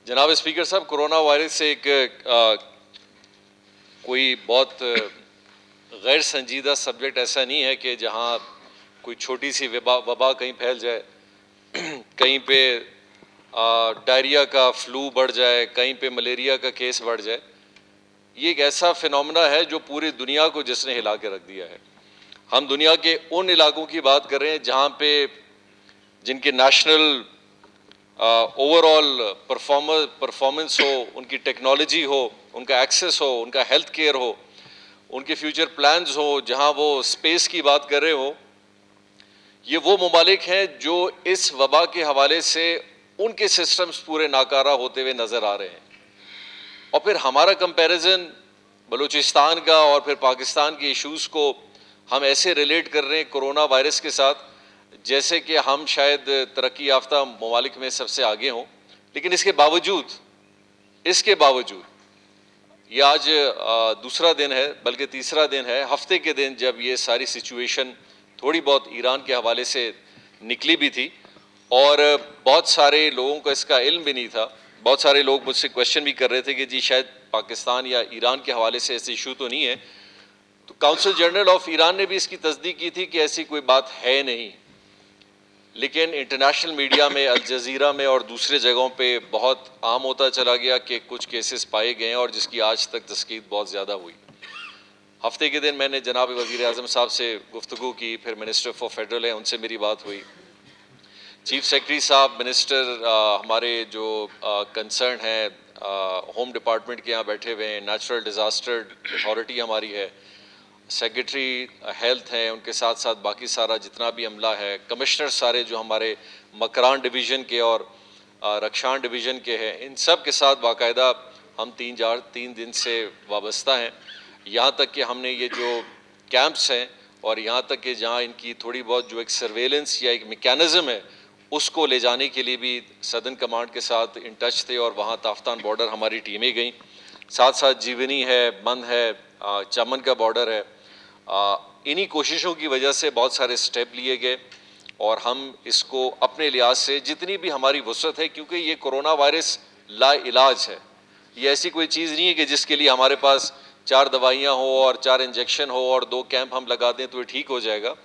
جناب اسپیکر صاحب، corona virus سے ایک کوئی بہت غیر سنجیدہ سبجیکٹ ایسا نہیں ہے کہ جہاں کوئی چھوٹی سی وبا کہیں پھیل جائے، کہیں پہ ڈائریا کا فلو بڑھ جائے، کہیں پہ ملیریا کا کیس بڑھ جائے۔ یہ ایک ایسا فینومنا ہے جو پوری دنیا کو جس نے ہلا کے رکھ دیا ہے۔ ہم دنیا کے ان علاقوں کی بات کر رہے ہیں جہاں پہ جن کے نیشنل اوور آل پرفارمنس ہو، ان کی ٹیکنالوجی ہو، ان کا ایکسیس ہو، ان کا ہیلتھ کیئر ہو، ان کے فیوچر پلانز ہو، جہاں وہ اسپیس کی بات کر رہے ہو، یہ وہ ممالک ہیں جو اس وبا کے حوالے سے ان کے سسٹمز پورے ناکارہ ہوتے ہوئے نظر آ رہے ہیں۔ اور پھر ہمارا کمپیریزن بلوچستان کا اور پھر پاکستان کے ایشوز کو ہم ایسے ریلیٹ کر رہے ہیں کرونا وائرس کے ساتھ جیسے کہ ہم شاید ترقی یافتہ ممالک میں سب سے آگے ہوں، لیکن اس کے باوجود یہ آج دوسرا دن ہے، بلکہ تیسرا دن ہے، ہفتے کے دن جب یہ ساری سچویشن تھوڑی بہت ایران کے حوالے سے نکلی بھی تھی اور بہت سارے لوگوں کو اس کا علم بھی نہیں تھا۔ بہت سارے لوگ مجھ سے کویشچن بھی کر رہے تھے کہ جی شاید پاکستان یا ایران کے حوالے سے ایسے ایشو تو نہیں ہے، تو کونسل جنرل آف ایران نے بھی اس کی تصدیق کی تھی کہ ایسی کوئی بات ہے نہیں، لیکن انٹرنیشنل میڈیا میں، الجزیرہ میں اور دوسرے جگہوں پہ بہت عام ہوتا چلا گیا کہ کچھ کیسز پائے گئے ہیں اور جس کی آج تک تحقیق بہت زیادہ ہوئی۔ ہفتے کے دن میں نے جناب وزیر اعظم صاحب سے گفتگو کی، پھر منسٹر فار فیڈرل ہیں ان سے میری بات ہوئی، چیف سیکرٹری صاحب، منسٹر ہمارے جو کنسرن ہیں ہوم ڈپارٹمنٹ کے یہاں بیٹھے ہوئے ہیں، نیچرل ڈیزاسٹر اتھارٹی ہماری ہے، سیکرٹری ہیلتھ ہیں، ان کے ساتھ ساتھ باقی سارا جتنا بھی عملہ ہے، کمشنر سارے جو ہمارے مکران ڈویژن کے اور رکشان ڈویژن کے ہیں، ان سب کے ساتھ باقاعدہ ہم 3 دن سے وابستہ ہیں، یہاں تک کہ ہم نے یہ جو کیمپس ہیں اور یہاں تک کہ جہاں ان کی تھوڑی بہت جو ایک سرویلنس یا ایک میکینزم ہے اس کو لے جانے کے لیے بھی سدرن کمانڈ کے ساتھ ان ٹچ تھے، اور وہاں تافتان بارڈر ہماری ٹیمیں گئیں، ساتھ ساتھ جیونی ہے، مند ہے، چمن کا بارڈر ہے۔ انہی کوششوں کی وجہ سے بہت سارے سٹیپ لیے گئے اور ہم اس کو اپنے لحاظ سے جتنی بھی ہماری وسعت ہے، کیونکہ یہ کرونا وائرس لا علاج ہے، یہ ایسی کوئی چیز نہیں ہے کہ جس کے لیے ہمارے پاس 4 دوائیاں ہو اور 4 انجیکشن ہو اور 2 کیمپ ہم لگا دیں تو یہ ٹھیک ہو جائے گا۔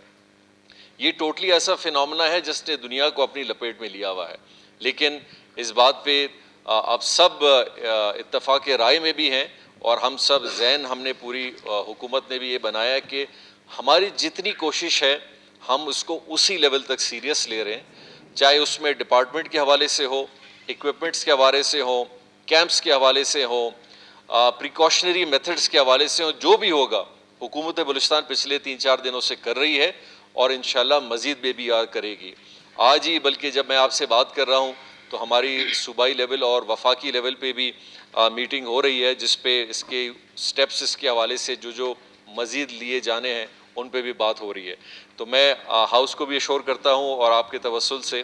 یہ ٹوٹلی ایسا فینومنا ہے جس نے دنیا کو اپنی لپیٹ میں لیا ہوا ہے، لیکن اس بات پہ اب سب اتفاق رائے میں بھی ہیں اور ہم سب ذہن ہم نے پوری حکومت نے بھی یہ بنایا ہے کہ ہماری جتنی کوشش ہے ہم اس کو اسی لیول تک سیریس لے رہے ہیں، چاہے اس میں ڈپارٹمنٹ کے حوالے سے ہو، ایکوپمنٹس کے حوالے سے ہو، کیمپس کے حوالے سے ہو، پریکاشنری میتھڈز کے حوالے سے ہو، جو بھی ہوگا حکومت بلوچستان پچھلے 3-4 دنوں سے کر رہی ہے اور انشاءاللہ مزید بے بھی کرے گی۔ آج ہی بلکہ جب میں آپ سے بات کر رہا ہوں تو ہماری صوبائی لیول اور وفاقی لیول پہ بھی میٹنگ ہو رہی ہے جس پہ اس کے سٹیپس اس کے حوالے سے جو مزید لیے جانے ہیں ان پہ بھی بات ہو رہی ہے۔ تو میں ہاؤس کو بھی اشور کرتا ہوں اور آپ کے توسل سے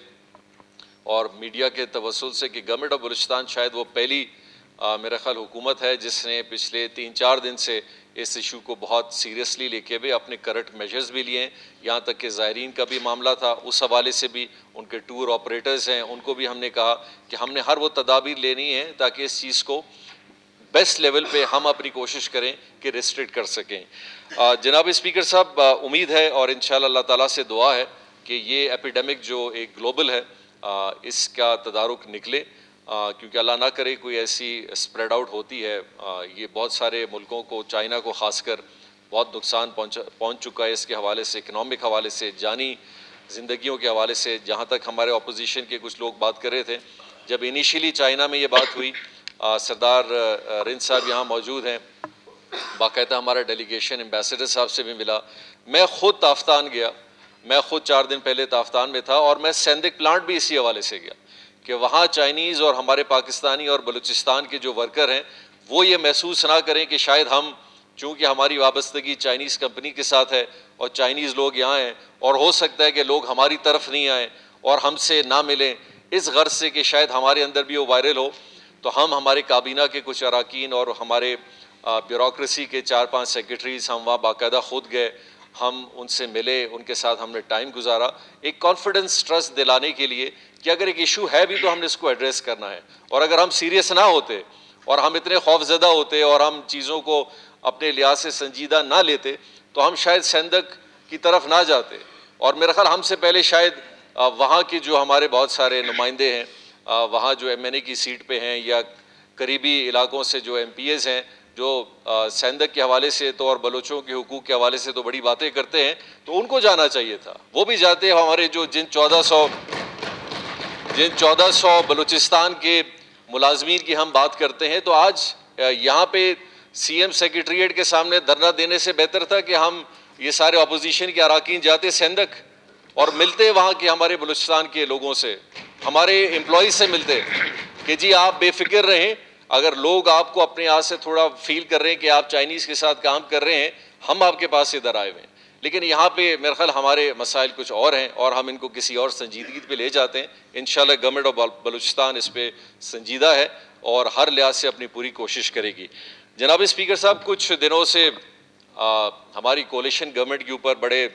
اور میڈیا کے توسل سے کہ گورنمنٹ آف بلوچستان شاید وہ پہلی میرا خیال حکومت ہے جس نے پچھلے 3-4 دن سے اس ایشو کو بہت سیریسلی لے کے بھی اپنے کرنٹ میجرز بھی لیے ہیں، یہاں تک کہ زائرین کا بھی معاملہ تھا، اس حوالے سے بھی ان کے ٹور آپریٹرز ہیں ان کو بھی ہم نے کہا کہ ہم نے ہر وہ تدابیر لینی ہے تاکہ اس چیز کو بیسٹ لیول پہ ہم اپنی کوشش کریں کہ ریسٹرکٹ کر سکیں۔ جناب اسپیکر صاحب، امید ہے اور انشاءاللہ اللہ تعالیٰ سے دعا ہے کہ یہ ایپیڈیمک جو ایک گلوبل ہے اس کا تدارک نکلے، کیونکہ اللہ نہ کرے کوئی ایسی اسپریڈ آؤٹ ہوتی ہے، یہ بہت سارے ملکوں کو، چائنا کو خاص کر بہت نقصان پہنچ چکا ہے اس کے حوالے سے، اکنامک حوالے سے، جانی زندگیوں کے حوالے سے۔ جہاں تک ہمارے اپوزیشن کے کچھ لوگ بات کر رہے تھے، جب انیشیلی چائنا میں یہ بات ہوئی، سردار رنج صاحب یہاں موجود ہیں، باقاعدہ ہمارا ڈیلیگیشن ایمبیسڈر صاحب سے بھی ملا، میں خود تافتان گیا، میں خود 4 دن پہلے تافتان میں تھا اور میں سیندک پلانٹ بھی اسی حوالے سے گیا کہ وہاں چائنیز اور ہمارے پاکستانی اور بلوچستان کے جو ورکر ہیں وہ یہ محسوس نہ کریں کہ شاید ہم، چونکہ ہماری وابستگی چائنیز کمپنی کے ساتھ ہے اور چائنیز لوگ یہاں ہیں اور ہو سکتا ہے کہ لوگ ہماری طرف نہیں آئیں اور ہم سے نہ ملیں، اس غرض سے کہ شاید ہمارے اندر بھی وہ وائرل ہو، تو ہم ہمارے کابینہ کے کچھ اراکین اور ہمارے بیوروکریسی کے 4-5 سیکرٹریز ہم وہاں باقاعدہ خود گئے، ہم ان سے ملے, ان کے ساتھ ہم نے ٹائم گزارا, ایک کانفیڈنس ٹرسٹ دلانے کے لیے کہ اگر ایک ایشو ہے بھی تو ہم نے اس کو ایڈریس کرنا ہے. اور اگر ہم سیریس نہ ہوتے اور ہم اتنے خوف زدہ ہوتے اور ہم چیزوں کو اپنے لحاظ سے سنجیدہ نہ لیتے تو ہم شاید سندھ کی طرف نہ جاتے. اور میرا خیال ہم سے پہلے شاید وہاں کے جو ہمارے بہت سارے نمائندے ہیں, وہاں جو ایم این اے کی سیٹ پہ ہیں یا قریبی علاقوں سے جو ایم پی ایز ہیں, جو سندھ کے حوالے سے تو اور بلوچوں کے حقوق کے حوالے سے تو بڑی باتیں کرتے ہیں, تو ان کو جانا چاہیے تھا. وہ بھی جاتے. ہمارے جو جن 1400 بلوچستان کے ملازمین کی ہم بات کرتے ہیں, تو آج یہاں پہ سی ایم سیکریٹریٹ کے سامنے دھرنا دینے سے بہتر تھا کہ ہم یہ سارے اپوزیشن کے اراکین جاتے سندھ اور ملتے وہاں کے ہمارے بلوچستان کے لوگوں سے, ہمارے امپلائیز سے ملتے کہ جی آپ بے فکر رہیں, اگر لوگ آپ کو اپنے ہاتھ سے تھوڑا فیل کر رہے ہیں کہ آپ چائنیز کے ساتھ کام کر رہے ہیں, ہم آپ کے پاس ادھر آئے ہوئے ہیں. لیکن یہاں پہ میرا خیال ہمارے مسائل کچھ اور ہیں اور ہم ان کو کسی اور سنجیدگی پہ لے جاتے ہیں. انشاءاللہ گورنمنٹ آف بلوچستان اس پہ سنجیدہ ہے اور ہر لحاظ سے اپنی پوری کوشش کرے گی. جناب اسپیکر صاحب, کچھ دنوں سے ہماری کولیشن گورنمنٹ کے اوپر بڑے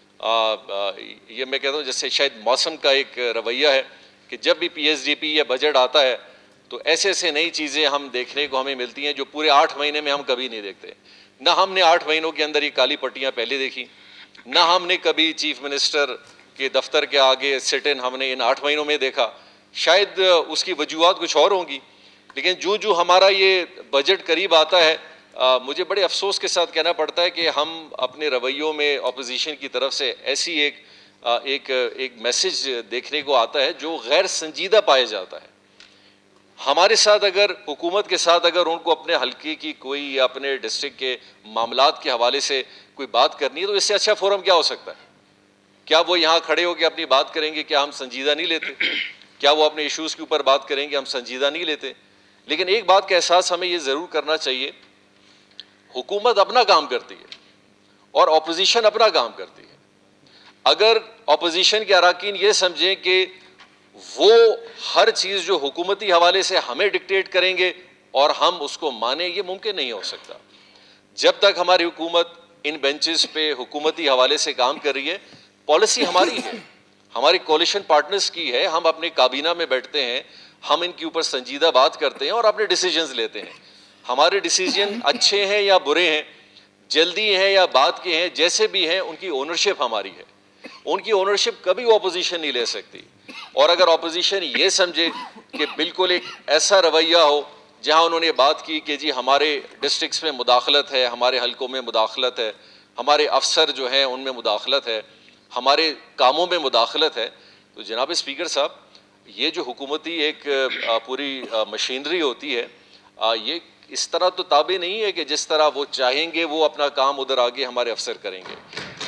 یہ میں کہتا ہوں جیسے شاید موسم کا ایک رویہ ہے کہ جب بھی پی ایس ڈی پی یا بجٹ آتا ہے تو ایسے ایسے نئی چیزیں ہم دیکھنے کو ہمیں ملتی ہیں جو پورے 8 مہینے میں ہم کبھی نہیں دیکھتے. نہ ہم نے 8 مہینوں کے اندر یہ کالی پٹیاں پہلے دیکھی, نہ ہم نے کبھی چیف منسٹر کے دفتر کے آگے سٹ ان ہم نے ان 8 مہینوں میں دیکھا. شاید اس کی وجوہات کچھ اور ہوں گی, لیکن جو ہمارا یہ بجٹ قریب آتا ہے, مجھے بڑے افسوس کے ساتھ کہنا پڑتا ہے کہ ہم اپنے رویوں میں اپوزیشن کی طرف سے ایسی ایک میسج دیکھنے کو آتا ہے جو غیر سنجیدہ پایا جاتا ہے. ہمارے ساتھ اگر حکومت کے ساتھ اگر ان کو اپنے حلقے کی کوئی یا اپنے ڈسٹرکٹ کے معاملات کے حوالے سے کوئی بات کرنی ہے تو اس سے اچھا فورم کیا ہو سکتا ہے؟ کیا وہ یہاں کھڑے ہو کے اپنی بات کریں گے کیا ہم سنجیدہ نہیں لیتے؟ کیا وہ اپنے ایشوز کے اوپر بات کریں گے ہم سنجیدہ نہیں لیتے؟ لیکن ایک بات کا احساس ہمیں یہ ضرور کرنا چاہیے, حکومت اپنا کام کرتی ہے اور اپوزیشن اپنا کام کرتی ہے. اگر اپوزیشن کے اراکین یہ سمجھیں کہ وہ ہر چیز جو حکومتی حوالے سے ہمیں ڈکٹیٹ کریں گے اور ہم اس کو مانیں, یہ ممکن نہیں ہو سکتا. جب تک ہماری حکومت ان بینچز پہ حکومتی حوالے سے کام کر رہی ہے, پالیسی ہماری ہے, ہماری کولیشن پارٹنرز کی ہے, ہم اپنے کابینہ میں بیٹھتے ہیں, ہم ان کے اوپر سنجیدہ بات کرتے ہیں اور اپنے ڈیسیجنز لیتے ہیں. ہمارے ڈیسیجن اچھے ہیں یا برے ہیں, جلدی ہیں یا بعد کے ہیں, جیسے بھی ہیں ان کی اونرشپ ہماری ہے. ان کی اونرشپ کبھی اپوزیشن نہیں لے سکتی. اور اگر اپوزیشن یہ سمجھے کہ بالکل ایک ایسا رویہ ہو جہاں انہوں نے بات کی کہ جی ہمارے ڈسٹرکٹس میں مداخلت ہے, ہمارے حلقوں میں مداخلت ہے, ہمارے افسر جو ہیں ان میں مداخلت ہے, ہمارے کاموں میں مداخلت ہے, تو جناب اسپیکر صاحب یہ جو حکومتی ایک پوری مشینری ہوتی ہے, یہ اس طرح تو تابع نہیں ہے کہ جس طرح وہ چاہیں گے وہ اپنا کام ادھر آگے ہمارے افسر کریں گے.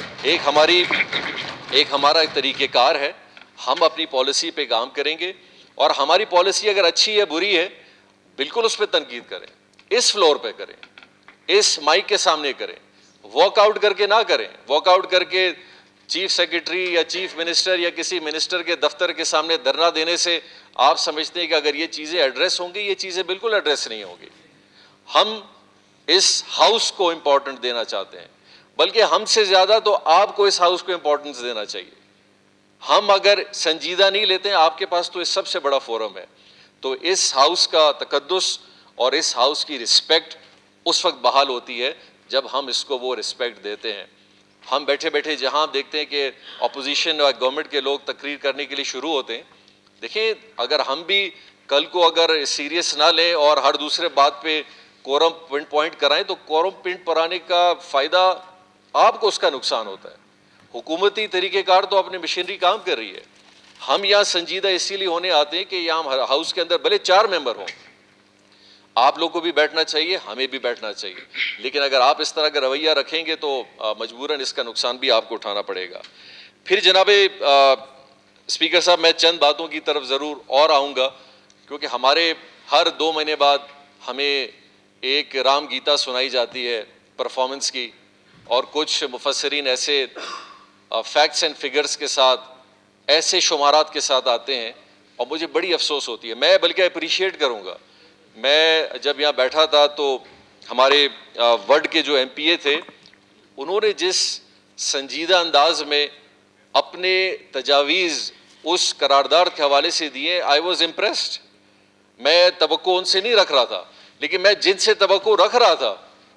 ایک ہمارا ایک طریقہ کار ہے, ہم اپنی پالیسی پہ کام کریں گے اور ہماری پالیسی اگر اچھی ہے بری ہے بالکل اس پہ تنقید کریں, اس فلور پہ کریں, اس مائک کے سامنے کریں, واک آؤٹ کر کے نہ کریں. واک آؤٹ کر کے چیف سیکریٹری یا چیف منسٹر یا کسی منسٹر کے دفتر کے سامنے دھرنا دینے سے آپ سمجھتے ہیں کہ اگر یہ چیزیں ایڈریس ہوں گی, یہ چیزیں بالکل ایڈریس نہیں ہوں گی. ہم اس ہاؤس کو امپورٹنٹ دینا چاہتے ہیں, بلکہ ہم سے زیادہ تو آپ کو اس ہاؤس کو امپورٹنس دینا چاہیے. ہم اگر سنجیدہ نہیں لیتے ہیں, آپ کے پاس تو اس سب سے بڑا فورم ہے, تو اس ہاؤس کا تقدس اور اس ہاؤس کی رسپیکٹ اس وقت بحال ہوتی ہے جب ہم اس کو وہ رسپیکٹ دیتے ہیں. ہم بیٹھے بیٹھے جہاں دیکھتے ہیں کہ اپوزیشن اور گورنمنٹ کے لوگ تقریر کرنے کے لیے شروع ہوتے ہیں, دیکھیں اگر ہم بھی کل کو اگر سیریس نہ لیں اور ہر دوسرے بات پہ کورم پوائنٹ کرائیں تو کورم پوائنٹ پر آنے کا فائدہ آپ کو اس کا نقصان ہوتا ہے. حکومتی طریقہ کار تو اپنی مشینری کام کر رہی ہے, ہم یہاں سنجیدہ اسی لیے ہونے آتے ہیں کہ یہاں ہاؤس کے اندر بھلے 4 ممبر ہوں, آپ لوگ کو بھی بیٹھنا چاہیے, ہمیں بھی بیٹھنا چاہیے, لیکن اگر آپ اس طرح کا رویہ رکھیں گے تو مجبوراً اس کا نقصان بھی آپ کو اٹھانا پڑے گا. پھر جناب اسپیکر صاحب میں چند باتوں کی طرف ضرور اور آؤں گا, کیونکہ ہمارے ہر 2 مہینے بعد ہمیں ایک رام گیتا سنائی جاتی ہے پرفارمنس کی, اور کچھ مفسرین ایسے فیکٹس اینڈ فگرز کے ساتھ ایسے شمارات کے ساتھ آتے ہیں اور مجھے بڑی افسوس ہوتی ہے. میں بلکہ اپریشیٹ کروں گا, میں جب یہاں بیٹھا تھا تو ہمارے ورڈ کے جو ایم پی اے تھے انہوں نے جس سنجیدہ انداز میں اپنے تجاویز اس قرارداد کے حوالے سے دیے. I was impressed. میں توقع ان سے نہیں رکھ رہا تھا, لیکن میں جن سے توقع رکھ رہا تھا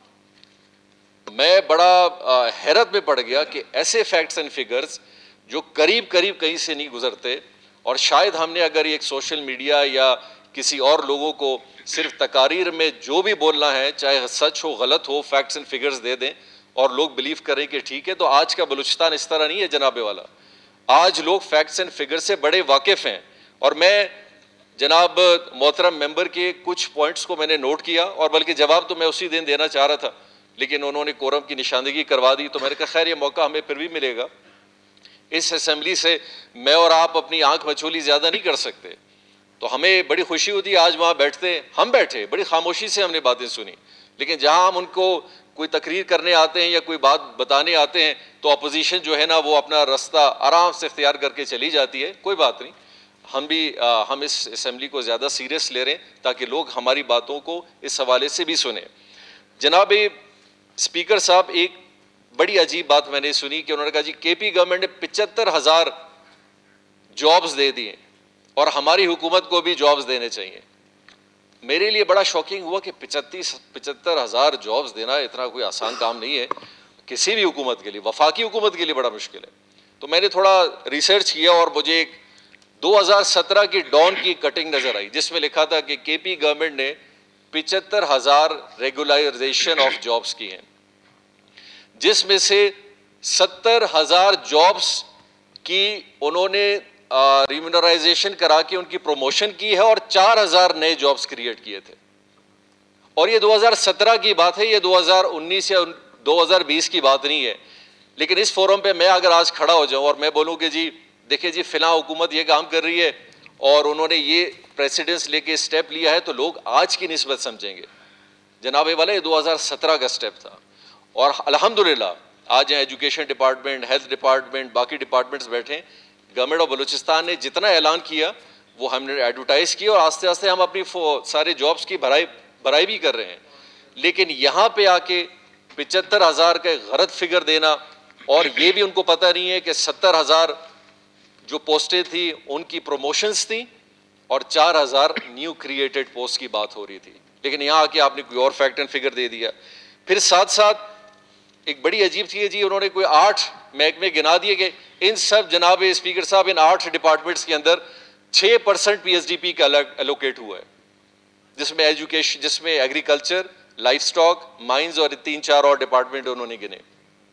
میں بڑا حیرت میں پڑ گیا کہ ایسے فیکٹس اینڈ فگرز جو قریب کہیں سے نہیں گزرتے. اور شاید ہم نے اگر ایک سوشل میڈیا یا کسی اور لوگوں کو صرف تقاریر میں جو بھی بولنا ہے, چاہے سچ ہو غلط ہو, فیکٹس اینڈ فگرز دے دیں اور لوگ بلیو کریں کہ ٹھیک ہے, تو آج کا بلوچستان اس طرح نہیں ہے جناب والا. آج لوگ فیکٹس اینڈ فگر سے بڑے واقف ہیں. اور میں جناب محترم ممبر کے کچھ پوائنٹس کو میں نے نوٹ کیا, اور بلکہ جواب تو میں اسی دن دینا چاہ رہا تھا, لیکن انہوں نے کورم کی نشاندہی کروا دی. تو میں نے کہا خیر یہ موقع ہمیں پھر بھی ملے گا. اس اسمبلی سے میں اور آپ اپنی آنکھ مچولی زیادہ نہیں کر سکتے, تو ہمیں بڑی خوشی ہوتی. آج وہاں ہم بیٹھے بڑی خاموشی سے ہم نے باتیں سنی, لیکن جہاں ہم ان کو کوئی تقریر کرنے آتے ہیں یا کوئی بات بتانے آتے ہیں تو اپوزیشن جو ہے نا وہ اپنا راستہ آرام سے اختیار کر کے چلی جاتی ہے. کوئی بات نہیں, ہم اس اسمبلی کو زیادہ سیریس لے رہے ہیں تاکہ لوگ ہماری باتوں کو اس حوالے سے بھی سنیں. جناب اسپیکر صاحب, ایک بڑی عجیب بات میں نے سنی کہ انہوں نے کہا جی کے پی گورنمنٹ نے 75,000 جابز دے دیے اور ہماری حکومت کو بھی جابز دینے چاہیے. میرے لیے بڑا شاکنگ ہوا کہ 75,000 جابز دینا اتنا کوئی آسان کام نہیں ہے کسی بھی حکومت کے لیے, وفاقی حکومت کے لیے بڑا مشکل ہے. تو میں نے تھوڑا ریسرچ کیا اور مجھے ایک 2017 کی ڈان کی کٹنگ نظر آئی جس میں لکھا تھا کہ کے پی گورنمنٹ نے 75,000 ریگولائزیشن آف جابز کی ہیں, جس میں سے 70,000 جابز کی انہوں نے ریمونرائزیشن کرا کے ان کی پروموشن کی ہے اور 4,000 نئے جابز کریٹ کیے تھے. اور یہ 2017 کی بات ہے, یہ 2019 یا 2020 کی بات نہیں ہے. لیکن اس فورم پہ میں اگر آج کھڑا ہو جاؤں اور میں بولوں کہ جی دیکھیں جی فلاں حکومت یہ کام کر رہی ہے اور انہوں نے یہ پریسیڈنس لے کے اسٹیپ لیا ہے, تو لوگ آج کی نسبت سمجھیں گے جناب والا یہ 2017 کا اسٹیپ تھا. اور الحمدللہ آج ایجوکیشن ڈپارٹمنٹ, ہیلتھ ڈپارٹمنٹ, باقی ڈپارٹمنٹس بیٹھے, گورنمنٹ آف بلوچستان نے جتنا اعلان کیا وہ ہم نے ایڈورٹائز کیا اور آہستہ آہستہ ہم اپنی سارے جابز کی بھرائی بھی کر رہے ہیں. لیکن یہاں پہ آ کے 75,000 کا غلط فگر دینا, اور یہ بھی ان کو پتہ نہیں ہے کہ 70,000 جو پوسٹیں تھیں ان کی پروموشنز تھیں اور 4,000 نیو کریٹڈ پوسٹ کی بات ہو رہی تھی. لیکن یہاں آ کے آپ نے کوئی اور فیکٹ اینڈ فگر دے دیا. پھر ساتھ ساتھ ایک بڑی عجیب چیز ہے جی, انہوں نے کوئی 8 محکمے گنا دیے کہ ان سب جناب اسپیکر صاحب ان 8 ڈپارٹمنٹس کے اندر 6% پی ایس ڈی پی کا الوکیٹ ہوا ہے, جس میں ایجوکیشن, جس میں ایگریکلچر, لائف سٹاک, مائنز اور 3-4 اور ڈپارٹمنٹ انہوں نے گنے.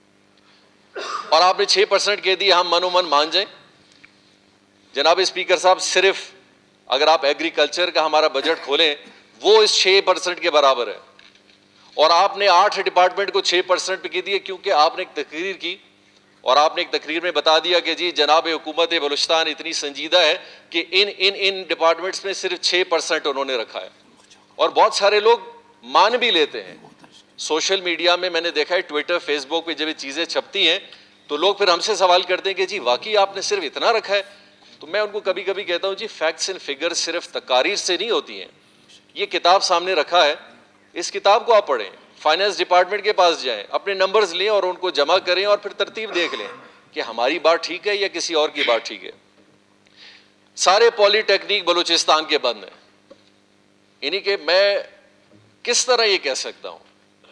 اور آپ نے 6% کہہ دی, ہم من و من مان جائیں. جناب اسپیکر صاحب صرف اگر آپ ایگریکلچر کا ہمارا بجٹ کھولیں وہ اس 6% کے برابر ہے, اور آپ نے 8 ڈپارٹمنٹ کو 6% پہ کی دی کیونکہ آپ نے ایک تقریر کی اور آپ نے ایک تقریر میں بتا دیا کہ جی جناب حکومت بلوچستان اتنی سنجیدہ ہے کہ ان ڈپارٹمنٹس میں صرف 6% انہوں نے رکھا ہے. اور بہت سارے لوگ مان بھی لیتے ہیں. سوشل میڈیا میں نے دیکھا ہے, ٹویٹر, فیس بک پہ جب یہ چیزیں چھپتی ہیں تو لوگ پھر ہم سے سوال کرتے ہیں کہ جی واقعی آپ نے صرف اتنا رکھا ہے. تو میں ان کو کبھی کبھی کہتا ہوں جی فیکٹس اینڈ فگر صرف تقاریر سے نہیں ہوتی ہیں. یہ کتاب سامنے رکھا ہے, اس کتاب کو آپ پڑھیں, فائنانس ڈپارٹمنٹ کے پاس جائیں, اپنے نمبرز لیں اور ان کو جمع کریں اور پھر ترتیب دیکھ لیں کہ ہماری بات ٹھیک ہے یا کسی اور کی بات ٹھیک ہے. سارے پولی ٹیکنیک بلوچستان کے بند ہیں. یعنی کہ میں کس طرح یہ کہہ سکتا ہوں,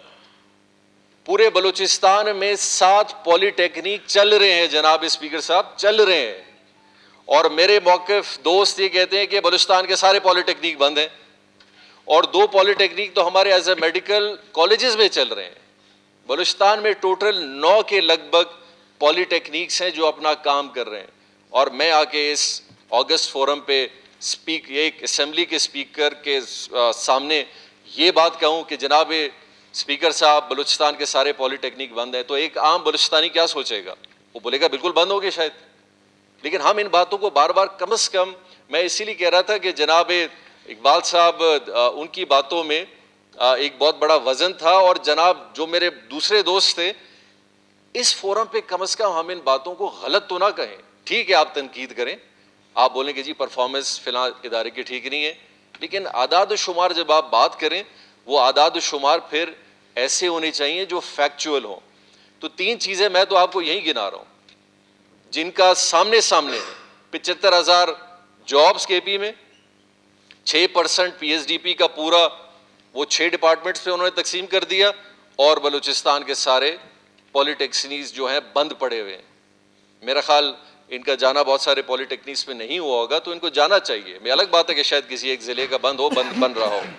پورے بلوچستان میں 7 پولی ٹیکنیک چل رہے ہیں جناب اسپیکر صاحب, چل رہے ہیں. اور میرے موقف دوست یہ کہتے ہیں کہ بلوچستان کے سارے پولی ٹیکنیک بند ہیں, اور 2 پولی ٹیکنیک تو ہمارے ایز اے میڈیکل کالجز میں چل رہے ہیں. بلوچستان میں ٹوٹل 9 کے لگ بھگ پولی ٹیکنیکس ہیں جو اپنا کام کر رہے ہیں. اور میں آ کے اس اگست فورم پہ ایک اسمبلی کے اسپیکر کے سامنے یہ بات کہوں کہ جناب اسپیکر صاحب بلوچستان کے سارے پولی ٹیکنیک بند ہیں, تو ایک عام بلوچستانی کیا سوچے گا؟ وہ بولے گا بالکل بند ہو گئے شاید. لیکن ہم ان باتوں کو بار بار کم از کم, میں اسی لیے کہہ رہا تھا کہ جناب اقبال صاحب ان کی باتوں میں ایک بہت بڑا وزن تھا, اور جناب جو میرے دوسرے دوست تھے, اس فورم پہ کم از کم ہم ان باتوں کو غلط تو نہ کہیں. ٹھیک ہے آپ تنقید کریں, آپ بولیں کہ جی پرفارمنس فلاں ادارے کی ٹھیک نہیں ہے, لیکن اعداد و شمار جب آپ بات کریں وہ اعداد و شمار پھر ایسے ہونے چاہیے جو فیکچول ہوں. تو 3 چیزیں میں تو آپ کو یہی گنا رہا ہوں جن کا سامنے ہے. 75,000 جابز کے پی میں, 6% پی ایس ڈی پی کا پورا وہ 6 ڈپارٹمنٹس پہ انہوں نے تقسیم کر دیا, اور بلوچستان کے سارے پولیٹیکنیکس جو ہیں بند پڑے ہوئے ہیں. میرا خیال ان کا جانا بہت سارے پولیٹیکنیکس میں نہیں ہوا ہوگا, تو ان کو جانا چاہیے. میں الگ بات ہے کہ شاید کسی ایک ضلع کا بن رہا ہو.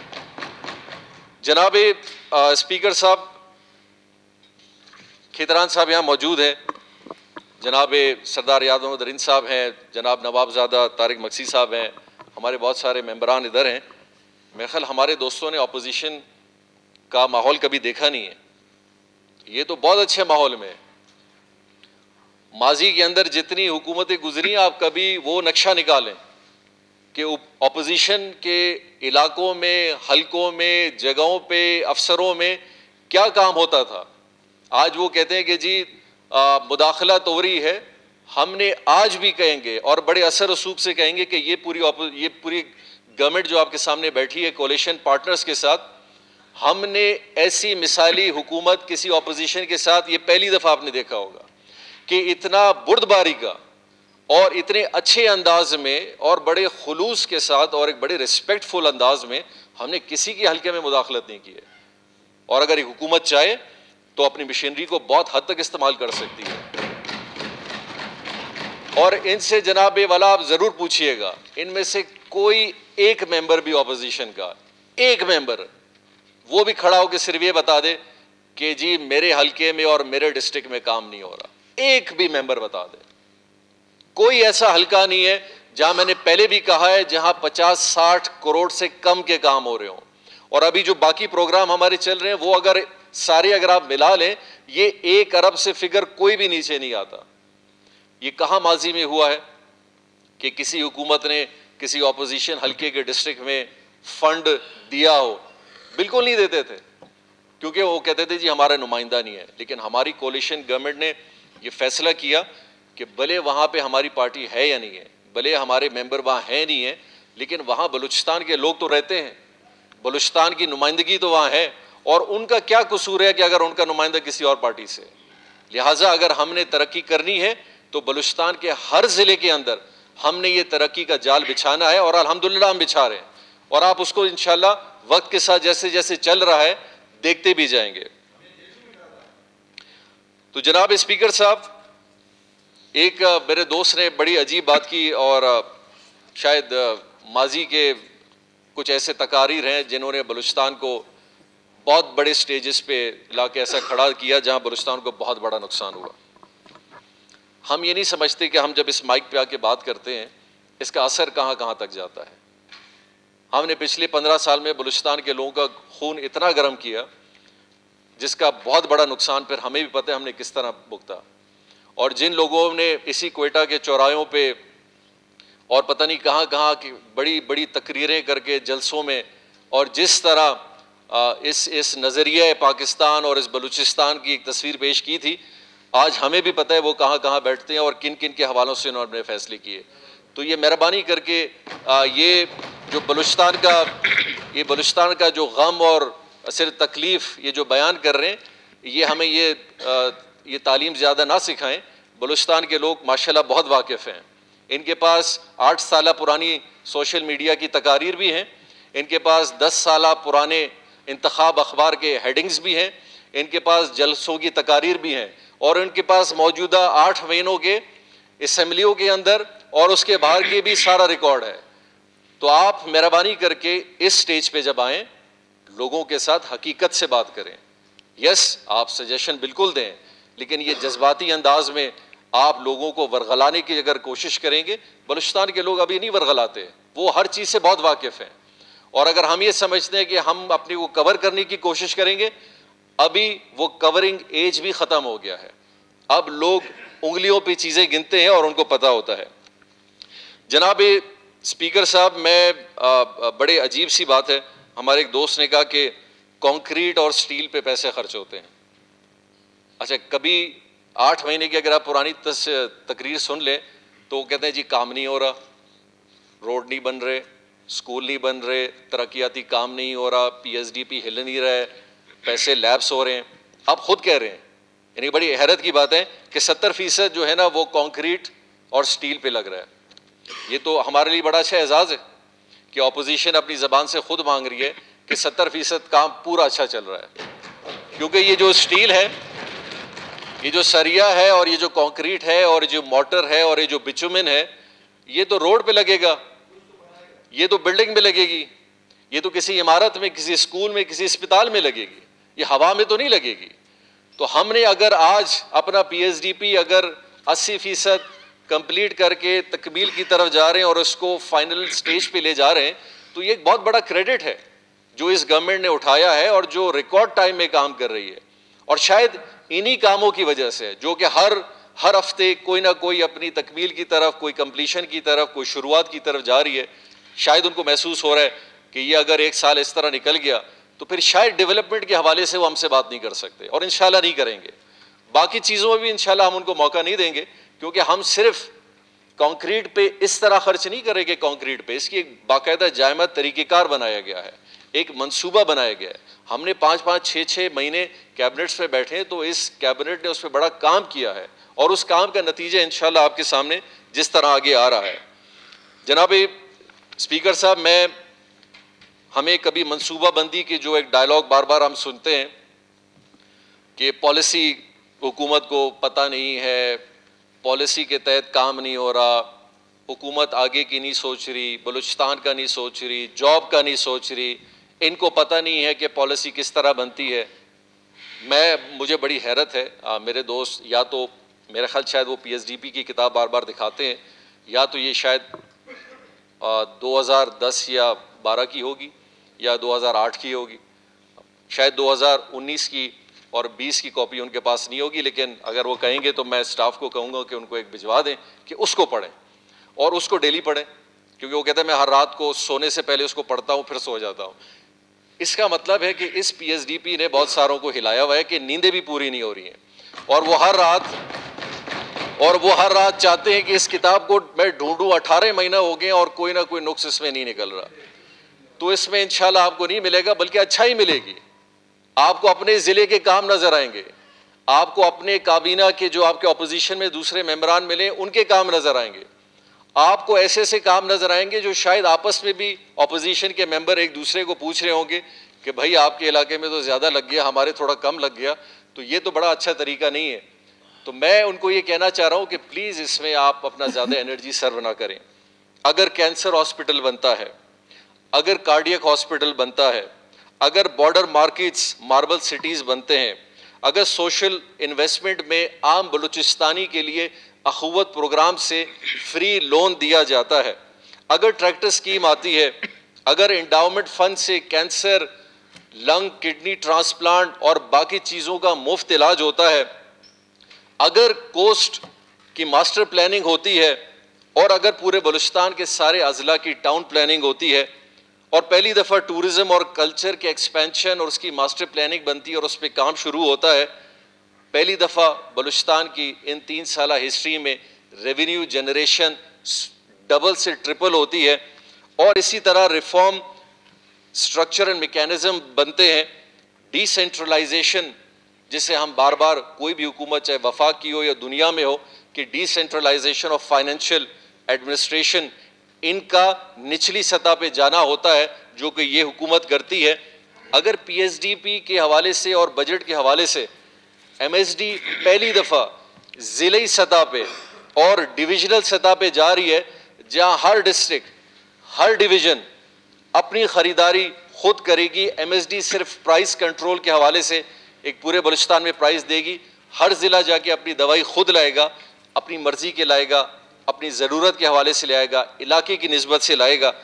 جناب اسپیکر صاحب, کھیتران صاحب یہاں موجود ہیں, جناب سردار یاد محمد رند صاحب ہیں, جناب نوابزادہ طارق مکسی صاحب ہیں, ہمارے بہت سارے ممبران ادھر ہیں. میرے خیال ہمارے دوستوں نے اپوزیشن کا ماحول کبھی دیکھا نہیں ہے, یہ تو بہت اچھے ماحول میں ہے. ماضی کے اندر جتنی حکومتیں گزری آپ کبھی وہ نقشہ نکالیں کہ اپوزیشن کے علاقوں میں, حلقوں میں, جگہوں پہ, افسروں میں کیا کام ہوتا تھا. آج وہ کہتے ہیں کہ جی مداخلہ توری ہے. ہم نے آج بھی کہیں گے اور بڑے اثر رسوخ سے کہیں گے کہ یہ پوری گورنمنٹ جو آپ کے سامنے بیٹھی ہے کولیشن پارٹنرز کے ساتھ, ہم نے ایسی مثالی حکومت کسی اپوزیشن کے ساتھ یہ پہلی دفعہ آپ نے دیکھا ہوگا کہ اتنا بردباری کا اور اتنے اچھے انداز میں اور بڑے خلوص کے ساتھ اور ایک بڑے ریسپیکٹ فل انداز میں ہم نے کسی کے حلقے میں مداخلت نہیں کی ہے. اور اگر ایک حکومت چاہے تو اپنی مشینری کو بہت حد تک استعمال کر سکتی ہے. اور ان سے جناب والا آپ ضرور پوچھئے گا, ان میں سے کوئی ایک ممبر بھی اپوزیشن کا, ایک ممبر وہ بھی کھڑا ہو کے صرف یہ بتا دے کہ جی میرے حلقے میں اور میرے ڈسٹرکٹ میں کام نہیں ہو رہا. ایک بھی ممبر بتا دے. کوئی ایسا حلقہ نہیں ہے جہاں, میں نے پہلے بھی کہا ہے, جہاں 50-60 کروڑ سے کم کے کام ہو رہے ہوں. اور ابھی جو باقی پروگرام ہمارے چل رہے ہیں وہ اگر آپ ملا لیں, یہ 1 ارب سے فگر کوئی بھی نیچے نہیں آتا. یہ کہاں ماضی میں ہوا ہے کہ کسی حکومت نے کسی اپوزیشن حلقے کے ڈسٹرکٹ میں فنڈ دیا ہو؟ بالکل نہیں دیتے تھے, کیونکہ وہ کہتے تھے جی ہمارا نمائندہ نہیں ہے. لیکن ہماری کولیشن گورنمنٹ نے یہ فیصلہ کیا کہ بھلے وہاں پہ ہماری پارٹی ہے یا نہیں ہے, بھلے ہمارے ممبر وہاں ہیں نہیں ہیں, لیکن وہاں بلوچستان کے لوگ تو رہتے ہیں, بلوچستان کی نمائندگی تو وہاں ہے, اور ان کا کیا قصور ہے کہ اگر ان کا نمائندہ کسی اور پارٹی سے. لہٰذا اگر ہم نے ترقی کرنی ہے تو بلوچستان کے ہر ضلع کے اندر ہم نے یہ ترقی کا جال بچھانا ہے, اور الحمدللہ ہم بچھا رہے ہیں, اور آپ اس کو انشاءاللہ وقت کے ساتھ جیسے جیسے چل رہا ہے دیکھتے بھی جائیں گے. تو جناب اسپیکر صاحب, ایک میرے دوست نے بڑی عجیب بات کی, اور شاید ماضی کے کچھ ایسے تقاریر ہیں جنہوں نے بلوچستان کو بہت بڑے سٹیجز پہ لا کے ایسا کھڑا کیا جہاں بلوچستان کو بہت بڑا نقصان ہوا. ہم یہ نہیں سمجھتے کہ ہم جب اس مائک پہ آ کے بات کرتے ہیں اس کا اثر کہاں کہاں تک جاتا ہے. ہم نے پچھلے 15 سال میں بلوچستان کے لوگوں کا خون اتنا گرم کیا جس کا بہت بڑا نقصان پھر ہمیں بھی پتہ ہے ہم نے کس طرح بھگتا. اور جن لوگوں نے اسی کوئٹہ کے چوراہوں پہ اور پتہ نہیں کہاں کہاں کی بڑی بڑی تقریریں کر کے جلسوں میں, اور جس طرح اس نظریہ پاکستان اور اس بلوچستان کی ایک تصویر پیش کی تھی, آج ہمیں بھی پتہ ہے وہ کہاں کہاں بیٹھتے ہیں اور کن کن کے حوالوں سے انہوں نے فیصلے کیے. تو یہ مہربانی کر کے یہ جو بلوچستان کا جو غم اور صرف تکلیف یہ جو بیان کر رہے ہیں, یہ ہمیں یہ تعلیم زیادہ نہ سکھائیں. بلوچستان کے لوگ ماشاءاللہ بہت واقف ہیں, ان کے پاس 8 سالہ پرانی سوشل میڈیا کی تقاریر بھی ہیں, ان کے پاس 10 سالہ پرانے انتخاب اخبار کے ہیڈنگز بھی ہیں, ان کے پاس جلسوں کی تقاریر بھی ہیں, اور ان کے پاس موجودہ 8 مہینوں کے اسمبلیوں کے اندر اور اس کے باہر کے بھی سارا ریکارڈ ہے. تو آپ مہربانی کر کے اس سٹیج پہ جب آئیں لوگوں کے ساتھ حقیقت سے بات کریں. یس, آپ سجیشن بالکل دیں, لیکن یہ جذباتی انداز میں آپ لوگوں کو ورغلانے کی اگر کوشش کریں گے, بلوچستان کے لوگ ابھی نہیں ورغلاتے, وہ ہر چیز سے بہت واقف ہیں. اور اگر ہم یہ سمجھتے ہیں کہ ہم اپنی کو کور کرنے کی کوشش کریں گے, ابھی وہ کورنگ ایج بھی ختم ہو گیا ہے. اب لوگ انگلیوں پہ چیزیں گنتے ہیں اور ان کو پتہ ہوتا ہے. جناب اسپیکر صاحب, میں بڑے عجیب سی بات ہے, ہمارے ایک دوست نے کہا کہ کانکریٹ اور سٹیل پہ پیسے خرچ ہوتے ہیں. اچھا, کبھی 8 مہینے کی اگر آپ پرانی تقریر سن لیں تو وہ کہتے ہیں جی کام نہیں ہو رہا, روڈ نہیں بن رہے, اسکول نہیں بن رہے, ترقیاتی کام نہیں ہو رہا, پی ایس ڈی پی ہل نہیں رہا ہے, پیسے لیپس ہو رہے ہیں. آپ خود کہہ رہے ہیں یعنی بڑی حیرت کی بات ہے کہ 70% جو ہے نا وہ کانکریٹ اور سٹیل پہ لگ رہا ہے. یہ تو ہمارے لیے بڑا اچھا اعزاز ہے کہ اپوزیشن اپنی زبان سے خود مانگ رہی ہے کہ 70% کام پورا اچھا چل رہا ہے. کیونکہ یہ جو سٹیل ہے, یہ جو سریا ہے, اور یہ جو کانکریٹ ہے, اور جو موٹر ہے, اور یہ جو بچومن ہے, یہ تو روڈ پہ لگے گا, یہ تو بلڈنگ میں لگے گی, یہ تو کسی عمارت میں, کسی اسکول میں, کسی اسپتال میں لگے گی, یہ ہوا میں تو نہیں لگے گی. تو ہم نے اگر آج اپنا پی ایس ڈی پی اگر 80% کمپلیٹ کر کے تکمیل کی طرف جا رہے ہیں اور اس کو فائنل سٹیج پہ لے جا رہے ہیں, تو یہ ایک بہت بڑا کریڈٹ ہے جو اس گورنمنٹ نے اٹھایا ہے اور جو ریکارڈ ٹائم میں کام کر رہی ہے. اور شاید انہی کاموں کی وجہ سے جو کہ ہر ہفتے کوئی نہ کوئی اپنی تکمیل کی طرف, کوئی کمپلیشن کی طرف, کوئی شروعات کی طرف جا رہی ہے, شاید ان کو محسوس ہو رہا ہے کہ یہ اگر ایک سال اس طرح نکل گیا تو پھر شاید ڈیولپمنٹ کے حوالے سے وہ ہم سے بات نہیں کر سکتے, اور انشاءاللہ نہیں کریں گے. باقی چیزوں میں بھی انشاءاللہ ہم ان کو موقع نہیں دیں گے, کیونکہ ہم صرف کانکریٹ پہ اس طرح خرچ نہیں کریں گے. کانکریٹ پہ اس کی ایک باقاعدہ جائمہ طریقہ کار بنایا گیا ہے, ایک منصوبہ بنایا گیا ہے. ہم نے 5-6 مہینے کیبنٹس پہ بیٹھے تو اس کیبنٹ نے اس پہ بڑا کام کیا ہے, اور اس کام کا نتیجہ انشاءاللہ آپ کے سامنے جس طرح آگے آ رہا ہے. جناب اسپیکر صاحب, ہمیں کبھی منصوبہ بندی کے جو ایک ڈائلاگ بار بار ہم سنتے ہیں کہ پالیسی حکومت کو پتہ نہیں ہے, پالیسی کے تحت کام نہیں ہو رہا, حکومت آگے کی نہیں سوچ رہی, بلوچستان کا نہیں سوچ رہی, جاب کا نہیں سوچ رہی, ان کو پتہ نہیں ہے کہ پالیسی کس طرح بنتی ہے. مجھے بڑی حیرت ہے, میرے دوست یا تو میرا خیال شاید وہ پی ایس ڈی پی کی کتاب بار بار دکھاتے ہیں, یا تو یہ شاید 2010 یا 12 کی ہوگی یا 2008 کی ہوگی, شاید 2019 کی اور 20 کی کاپی ان کے پاس نہیں ہوگی. لیکن اگر وہ کہیں گے تو میں اسٹاف کو کہوں گا کہ ان کو ایک بھجوا دیں کہ اس کو پڑھیں اور اس کو ڈیلی پڑھیں, کیونکہ وہ کہتے ہیں میں ہر رات کو سونے سے پہلے اس کو پڑھتا ہوں پھر سو جاتا ہوں. اس کا مطلب ہے کہ اس پی ایس ڈی پی نے بہت ساروں کو ہلایا ہوا ہے کہ نیندیں بھی پوری نہیں ہو رہی ہیں, اور وہ ہر رات چاہتے ہیں کہ اس کتاب کو میں ڈھونڈوں. 18 مہینہ ہو گئے اور کوئی نہ کوئی نقص اس میں نہیں نکل رہا. تو اس میں انشاءاللہ آپ کو نہیں ملے گا, بلکہ اچھا ہی ملے گی. آپ کو اپنے ضلع کے کام نظر آئیں گے, آپ کو اپنے کابینہ کے جو آپ کے اپوزیشن میں دوسرے ممبران ملیں ان کے کام نظر آئیں گے, آپ کو ایسے کام نظر آئیں گے جو شاید آپس میں بھی اپوزیشن کے ممبر ایک دوسرے کو پوچھ رہے ہوں گے کہ بھائی آپ کے علاقے میں تو زیادہ لگ گیا, ہمارے تھوڑا کم لگ گیا, تو یہ تو بڑا اچھا طریقہ نہیں ہے. تو میں ان کو یہ کہنا چاہ رہا ہوں کہ پلیز اس میں آپ اپنا زیادہ انرجی سرو نہ کریں. اگر کینسر ہاسپٹل بنتا ہے, اگر کارڈیک ہاسپٹل بنتا ہے, اگر بارڈر مارکیٹس ماربل سٹیز بنتے ہیں, اگر سوشل انویسٹمنٹ میں عام بلوچستانی کے لیے اخوت پروگرام سے فری لون دیا جاتا ہے, اگر ٹریکٹر اسکیم آتی ہے, اگر انڈاؤمنٹ فنڈ سے کینسر, لنگ, کڈنی ٹرانسپلانٹ اور باقی چیزوں کا مفت علاج ہوتا ہے, اگر کوسٹ کی ماسٹر پلاننگ ہوتی ہے, اور اگر پورے بلوچستان کے سارے اضلاع کی ٹاؤن پلاننگ ہوتی ہے, اور پہلی دفعہ ٹورزم اور کلچر کے ایکسپینشن اور اس کی ماسٹر پلاننگ بنتی ہے اور اس پہ کام شروع ہوتا ہے, پہلی دفعہ بلوچستان کی ان 3 سالہ ہسٹری میں ریونیو جنریشن ڈبل سے ٹرپل ہوتی ہے, اور اسی طرح ریفارم سٹرکچر اینڈ میکینزم بنتے ہیں. ڈی سینٹرلائزیشن جسے ہم بار بار کوئی بھی حکومت چاہے وفاق کی ہو یا دنیا میں ہو کہ decentralisation of financial administration, ان کا نچلی سطح پہ جانا ہوتا ہے جو کہ یہ حکومت کرتی ہے. اگر پی ایس ڈی پی کے حوالے سے اور بجٹ کے حوالے سے ایم ایس ڈی پہلی دفعہ ضلعی سطح پہ اور ڈویژنل سطح پہ جا رہی ہے, جہاں ہر ڈسٹرکٹ, ہر ڈویژن اپنی خریداری خود کرے گی. ایم ایس ڈی صرف پرائز کنٹرول کے حوالے سے ایک پورے بلوچستان میں پرائز دے گی, ہر ضلع جا کے اپنی دوائی خود لائے گا, اپنی مرضی کے لائے گا, اپنی ضرورت کے حوالے سے لائے گا, علاقے کی نسبت سے لائے گا.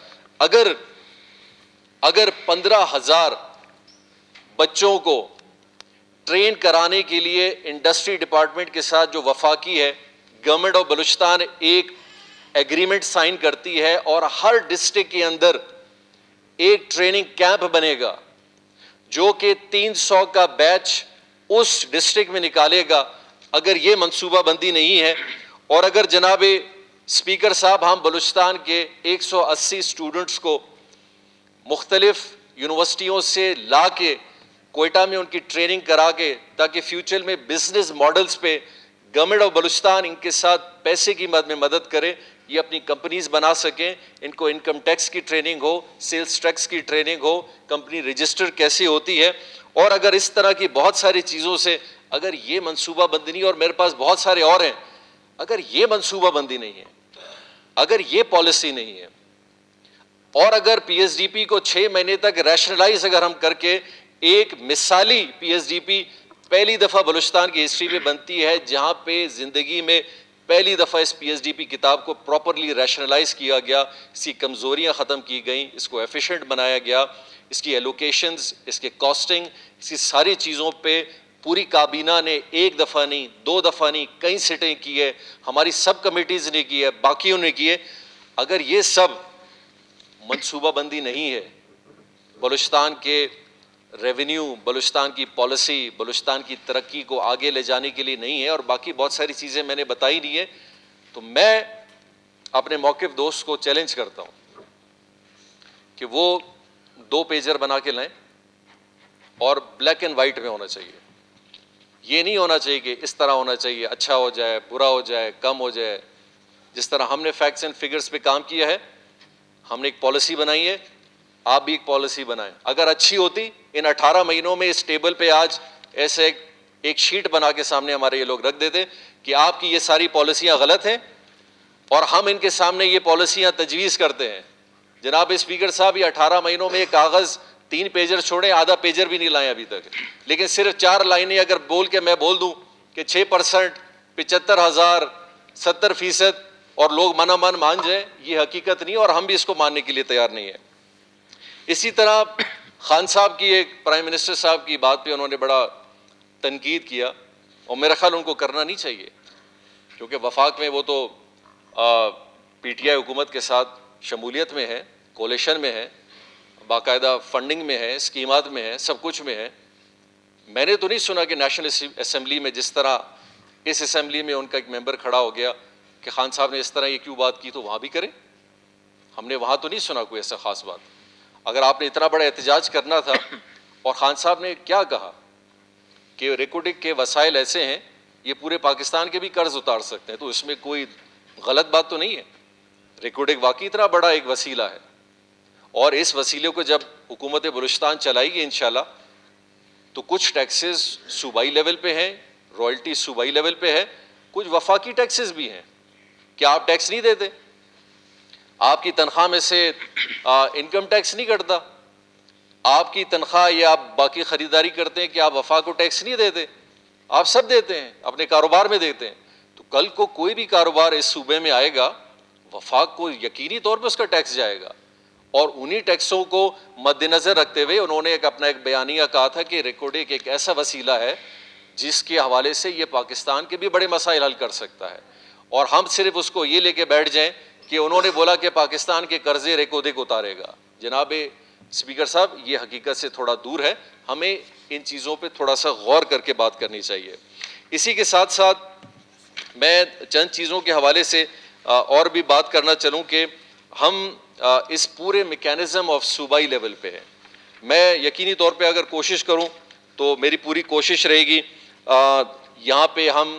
اگر 15,000 بچوں کو ٹرین کرانے کے لیے انڈسٹری ڈپارٹمنٹ کے ساتھ جو وفاقی ہے, گورنمنٹ آف بلوچستان ایک ایگریمنٹ سائن کرتی ہے, اور ہر ڈسٹرکٹ کے اندر ایک ٹریننگ کیمپ بنے گا جو کہ 300 کا بیچ اس ڈسٹرکٹ میں نکالے گا. اگر یہ منصوبہ بندی نہیں ہے, اور اگر جناب اسپیکر صاحب ہم بلوچستان کے 180 اسٹوڈنٹس کو مختلف یونیورسٹیوں سے لا کے کوئٹہ میں ان کی ٹریننگ کرا کے تاکہ فیوچر میں بزنس ماڈلز پہ گورنمنٹ آف بلوچستان ان کے ساتھ پیسے کی مدد کرے, یہ اپنی کمپنیز بنا سکیں, ان کو انکم ٹیکس کی ٹریننگ ہو, سیلز ٹیکس کی ٹریننگ ہو, کمپنی رجسٹر کیسی ہوتی ہے. اور اگر اس طرح کی بہت ساری چیزوں سے اگر یہ منصوبہ بندی نہیں, اور میرے پاس بہت سارے اور ہیں, اگر یہ منصوبہ بندی نہیں ہے, اگر یہ پالیسی نہیں ہے, اور اگر پی ایس ڈی پی کو 6 مہینے تک ریشنلائز اگر ہم کر کے ایک مثالی پی ایس ڈی پی پہلی دفعہ بلوچستان کی ہسٹری میں بنتی ہے جہاں پہ زندگی میں پہلی دفعہ اس پی ایس ڈی پی کتاب کو پراپرلی ریشنلائز کیا گیا, اس کی کمزوریاں ختم کی گئیں, اس کو ایفیشینٹ بنایا گیا, اس کی ایلوکیشنز, اس کے کاسٹنگ, اس کی ساری چیزوں پہ پوری کابینہ نے ایک دفعہ نہیں, 2 دفعہ نہیں, کئی سیٹیں کی ہے, ہماری سب کمیٹیز نے کی ہے, باقیوں نے کی ہے. اگر یہ سب منصوبہ بندی نہیں ہے, بلوچستان کے ریونیو, بلوچستان کی پالیسی, بلوچستان کی ترقی کو آگے لے جانے کے لیے نہیں ہے, اور باقی بہت ساری چیزیں میں نے بتائی نہیں ہے, تو میں اپنے موقف دوست کو چیلنج کرتا ہوں کہ وہ 2 پیجر بنا کے لائیں اور بلیک اینڈ وائٹ میں ہونا چاہیے. یہ نہیں ہونا چاہیے کہ اس طرح ہونا چاہیے, اچھا ہو جائے, برا ہو جائے, کم ہو جائے. جس طرح ہم نے فیکٹس اینڈ فگرز پہ کام کیا ہے, ہم نے ایک پالیسی بنائی ہے, آپ بھی ایک پالیسی بنائیں. اگر اچھی ہوتی ان 18 مہینوں میں اس ٹیبل پہ آج ایسے ایک شیٹ بنا کے سامنے ہمارے یہ لوگ رکھ دیتے کہ آپ کی یہ ساری پالیسیاں غلط ہیں, اور ہم ان کے سامنے یہ پالیسیاں تجویز کرتے ہیں. جناب اسپیکر صاحب, یہ 18 مہینوں میں یہ کاغذ 3 پیجر چھوڑیں, آدھا پیجر بھی نہیں لائیں ابھی تک, لیکن صرف 4 لائنیں اگر بول کے میں بول دوں کہ 6%, 75,000, 70%, اور لوگ من مان جائیں, یہ حقیقت نہیں, اور ہم بھی اس کو ماننے کے لیے تیار نہیں ہے. اسی طرح خان صاحب کی ایک پرائم منسٹر صاحب کی بات پہ انہوں نے بڑا تنقید کیا, اور میرا خیال ان کو کرنا نہیں چاہیے, کیونکہ وفاق میں وہ تو پی ٹی آئی حکومت کے ساتھ شمولیت میں ہے, کولیشن میں ہے, باقاعدہ فنڈنگ میں ہے, اسکیمات میں ہے, سب کچھ میں ہے. میں نے تو نہیں سنا کہ نیشنل اسمبلی میں جس طرح اس اسمبلی میں ان کا ایک ممبر کھڑا ہو گیا کہ خان صاحب نے اس طرح یہ کیوں بات کی, تو وہاں بھی کریں. ہم نے وہاں تو نہیں سنا کوئی ایسا خاص بات. اگر آپ نے اتنا بڑا احتجاج کرنا تھا, اور خان صاحب نے کیا کہا کہ ریکوڈک کے وسائل ایسے ہیں یہ پورے پاکستان کے بھی قرض اتار سکتے ہیں, تو اس میں کوئی غلط بات تو نہیں ہے. ریکوڈک واقعی اتنا بڑا ایک وسیلہ ہے, اور اس وسیلے کو جب حکومت بلوچستان چلائے گی انشاءاللہ, تو کچھ ٹیکسز صوبائی لیول پہ ہیں, رائلٹی صوبائی لیول پہ ہے, کچھ وفاقی ٹیکسز بھی ہیں. کیا آپ ٹیکس نہیں دیتے؟ آپ کی تنخواہ میں سے انکم ٹیکس نہیں کٹتا؟ آپ کی تنخواہ یا آپ باقی خریداری کرتے ہیں کہ آپ وفاق کو ٹیکس نہیں دیتے؟ آپ سب دیتے ہیں, اپنے کاروبار میں دیتے ہیں. تو کل کو کوئی بھی کاروبار اس صوبے میں آئے گا, وفاق کو یقینی طور پہ اس کا ٹیکس جائے گا. اور انہی ٹیکسوں کو مد نظر رکھتے ہوئے انہوں نے اپنا ایک بیانیہ کہا تھا کہ ریکارڈنگ ایک ایسا وسیلہ ہے جس کے حوالے سے یہ پاکستان کے بھی بڑے مسائل حل کر سکتا ہے. اور ہم صرف اس کو یہ لے کے بیٹھ جائیں کہ انہوں نے بولا کہ پاکستان کے قرضے ریکارڈنگ اتارے گا. جناب اسپیکر صاحب, یہ حقیقت سے تھوڑا دور ہے, ہمیں ان چیزوں پہ تھوڑا سا غور کر کے بات کرنی چاہیے. اسی کے ساتھ ساتھ میں چند چیزوں کے حوالے سے اور بھی بات کرنا چلوں کہ ہم اس پورے میکینزم آف صوبائی لیول پہ ہے. میں یقینی طور پہ اگر کوشش کروں تو میری پوری کوشش رہے گی یہاں پہ ہم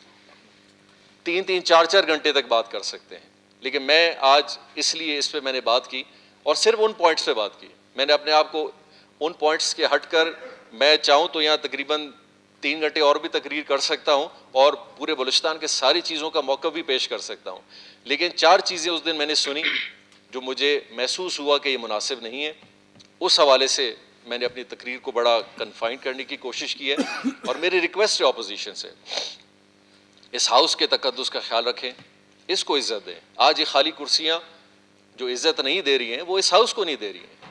3-3, 4-4 گھنٹے تک بات کر سکتے ہیں, لیکن میں آج اس لیے اس پہ میں نے بات کی اور صرف ان پوائنٹس پہ بات کی. میں نے اپنے آپ کو ان پوائنٹس کے ہٹ کر, میں چاہوں تو یہاں تقریباً 3 گھنٹے اور بھی تقریر کر سکتا ہوں اور پورے بلوچستان کے ساری چیزوں کا موقف بھی پیش کر سکتا ہوں, لیکن 4 چیزیں اس دن میں نے سنی جو مجھے محسوس ہوا کہ یہ مناسب نہیں ہے. اس حوالے سے میں نے اپنی تقریر کو بڑا کنفائن کرنے کی کوشش کی ہے, اور میری ریکویسٹ ہے اپوزیشن سے, اس ہاؤس کے تقدس کا خیال رکھیں, اس کو عزت دیں. آج یہ خالی کرسیاں جو عزت نہیں دے رہی ہیں وہ اس ہاؤس کو نہیں دے رہی ہیں.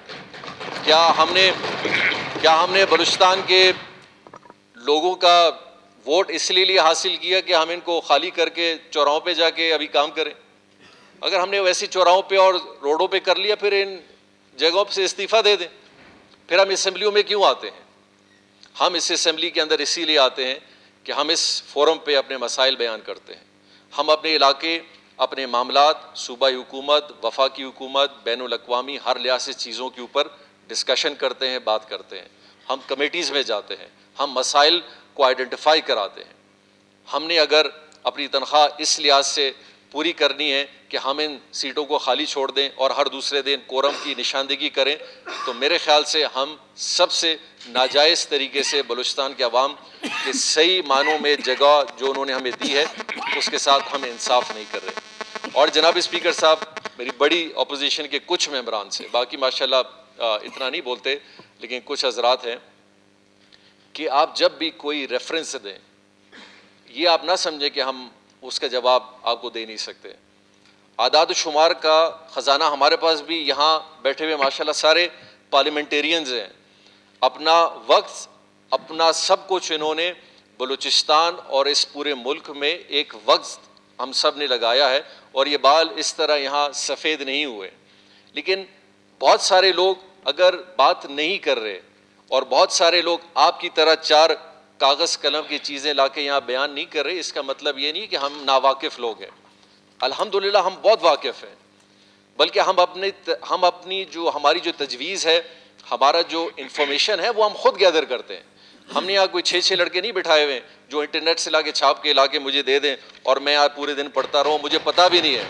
کیا ہم نے بلوچستان کے لوگوں کا ووٹ اس لیے حاصل کیا کہ ہم ان کو خالی کر کے چوراہوں پہ جا کے ابھی کام کریں؟ اگر ہم نے ویسی چوراہوں پہ اور روڈوں پہ کر لیا, پھر ان جگہوں سے استعفیٰ دے دیں. پھر ہم اسمبلیوں میں کیوں آتے ہیں؟ ہم اس اسمبلی کے اندر اسی لیے آتے ہیں کہ ہم اس فورم پہ اپنے مسائل بیان کرتے ہیں. ہم اپنے علاقے, اپنے معاملات, صوبائی حکومت, وفاقی حکومت, بین الاقوامی ہر لحاظ سے چیزوں کے اوپر ڈسکشن کرتے ہیں, بات کرتے ہیں. ہم کمیٹیز میں جاتے ہیں, ہم مسائل کو آئیڈینٹیفائی کراتے ہیں. ہم نے اگر اپنی تنخواہ اس لحاظ سے پوری کرنی ہے کہ ہم ان سیٹوں کو خالی چھوڑ دیں اور ہر دوسرے دن کورم کی نشاندہی کریں, تو میرے خیال سے ہم سب سے ناجائز طریقے سے بلوچستان کے عوام کے صحیح معنوں میں جگہ جو انہوں نے ہمیں دی ہے اس کے ساتھ ہم انصاف نہیں کر رہے. اور جناب اسپیکر صاحب, میری بڑی اپوزیشن کے کچھ ممبران سے, باقی ماشاءاللہ اتنا نہیں بولتے, لیکن کچھ حضرات ہیں کہ آپ جب بھی کوئی ریفرنس دیں, یہ آپ نہ سمجھیں کہ ہم اس کا جواب آپ کو دے نہیں سکتے. اعداد و شمار کا خزانہ ہمارے پاس بھی یہاں بیٹھے ہوئے ماشاءاللہ سارے پارلیمنٹیرینز ہیں. اپنا وقت, اپنا سب کچھ انہوں نے بلوچستان اور اس پورے ملک میں ایک وقت ہم سب نے لگایا ہے, اور یہ بال اس طرح یہاں سفید نہیں ہوئے. لیکن بہت سارے لوگ اگر بات نہیں کر رہے, اور بہت سارے لوگ آپ کی طرح چار کاغذ قلم کی چیزیں لا کے یہاں بیان نہیں کر رہے, اس کا مطلب یہ نہیں کہ ہم ناواقف لوگ ہیں. الحمدللہ ہم بہت واقف ہیں, بلکہ ہم اپنی جو ہماری جو تجویز ہے, ہمارا جو انفارمیشن ہے وہ ہم خود گیدر کرتے ہیں. ہم نے یہاں کوئی 6 لڑکے نہیں بٹھائے ہوئے جو انٹرنیٹ سے لا کے چھاپ کے لا کے مجھے دے دیں اور میں یہاں پورے دن پڑھتا رہوں. مجھے پتہ بھی نہیں ہے,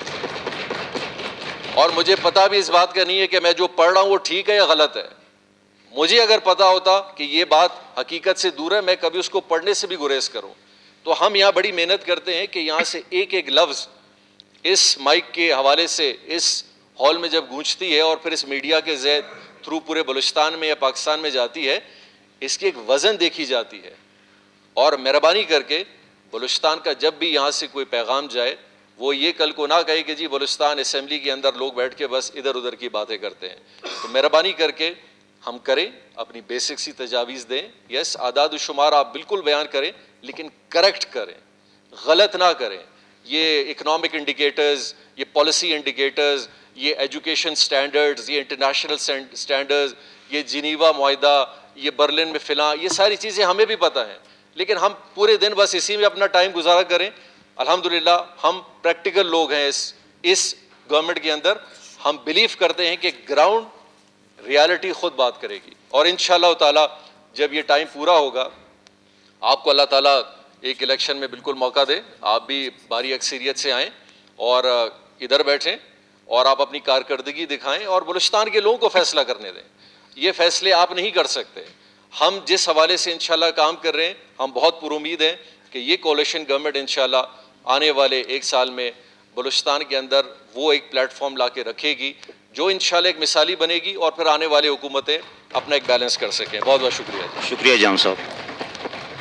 اور مجھے پتہ بھی اس بات کا نہیں ہے کہ میں جو پڑھ رہا ہوں وہ ٹھیک ہے یا غلط ہے. مجھے اگر پتہ ہوتا کہ یہ بات حقیقت سے دور ہے, میں کبھی اس کو پڑھنے سے بھی گریز کروں. تو ہم یہاں بڑی محنت کرتے ہیں کہ یہاں سے ایک ایک لفظ اس مائک کے حوالے سے اس ہال میں جب گونجتی ہے اور پھر اس میڈیا کے زید تھرو پورے بلوچستان میں یا پاکستان میں جاتی ہے, اس کی ایک وزن دیکھی جاتی ہے. اور مہربانی کر کے بلوچستان کا جب بھی یہاں سے کوئی پیغام جائے, وہ یہ کل کو نہ کہے کہ جی بلوچستان اسمبلی کے اندر لوگ بیٹھ کے بس ادھر ادھر کی باتیں کرتے ہیں. تو مہربانی کر کے ہم کریں, اپنی بیسک سی تجاویز دیں. یس, اعداد و شمار آپ بالکل بیان کریں, لیکن کریکٹ کریں, غلط نہ کریں. یہ اکنامک انڈیکیٹرز, یہ پالیسی انڈیکیٹرز, یہ ایجوکیشن سٹینڈرڈز, یہ انٹرنیشنل سٹینڈرڈز, یہ جنیوا معاہدہ, یہ برلن میں فلاں, یہ ساری چیزیں ہمیں بھی پتہ ہیں, لیکن ہم پورے دن بس اسی میں اپنا ٹائم گزارا کریں. الحمدللہ ہم پریکٹیکل لوگ ہیں اس گورنمنٹ کے اندر. ہم بلیو کرتے ہیں کہ گراؤنڈ ریالٹی خود بات کرے گی, اور انشاءاللہ تعالی جب یہ ٹائم پورا ہوگا, آپ کو اللہ تعالیٰ ایک الیکشن میں بالکل موقع دے, آپ بھی بھاری اکثریت سے آئیں اور ادھر بیٹھیں اور آپ اپنی کارکردگی دکھائیں اور بلوچستان کے لوگوں کو فیصلہ کرنے دیں. یہ فیصلے آپ نہیں کر سکتے. ہم جس حوالے سے انشاءاللہ کام کر رہے ہیں, ہم بہت پر امید ہیں کہ یہ کولیشن گورنمنٹ انشاءاللہ آنے والے 1 سال میں بلوچستان کے اندر وہ ایک پلیٹ فارم لا کے رکھے گی جو انشاءاللہ ایک مثالی بنے گی, اور پھر آنے والے حکومتیں اپنا ایک بیلنس کر سکیں. بہت بہت شکریہ. شکریہ جام صاحب.